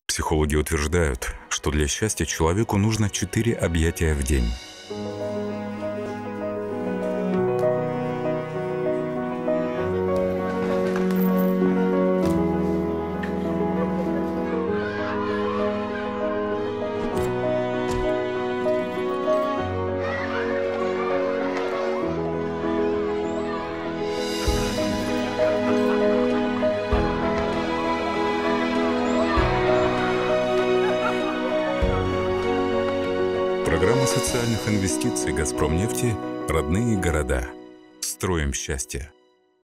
Психологи утверждают, что для счастья человеку нужно 4 объятия в день. Программа социальных инвестиций «Газпромнефти» «Родные города». Строим счастье.